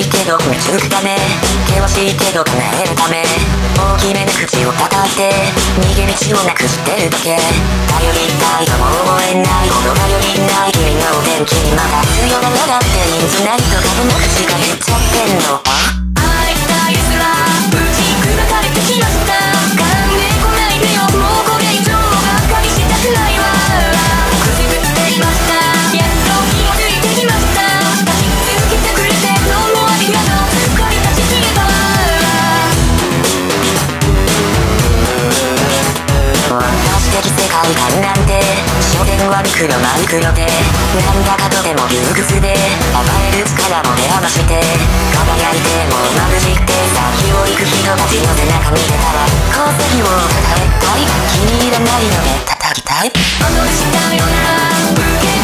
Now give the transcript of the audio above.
いけど踏みつくため、険しいけど叶えるため、大きめで口を叩いて逃げ道をなくしてるだけ。頼りたいとも思えないほど頼りない君のお天気にまだ強がらってインズナイト風の口が減っちゃってんの。 愛したいすら打ち砕かれてきました。噛んでこないでよ、もうこれ以上ばかりしたくないわ。くじぶっていました、やっと気がついてきました。立ち続けてくれてどうもありがとう、すっかり立ち消えたわ。私的世界観なんて書店はミクロマイクロで、なんだかとても窮屈で、暴れる力も手放して輝いても眩しくて先を行く人たちの背中見てたら功績を称えたい。気に入らないので叩きたい。戻したよなら受け